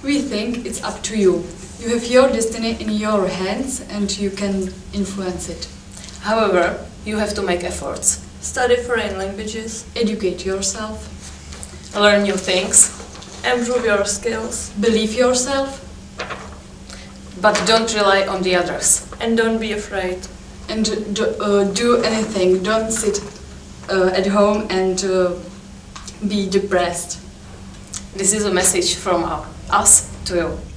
We think it's up to you. You have your destiny in your hands and you can influence it. However, you have to make efforts. Study foreign languages. Educate yourself. Learn new things. Improve your skills. Believe yourself. But don't rely on the others. And don't be afraid. And do anything. Don't sit at home and be depressed. This is a message from us to you.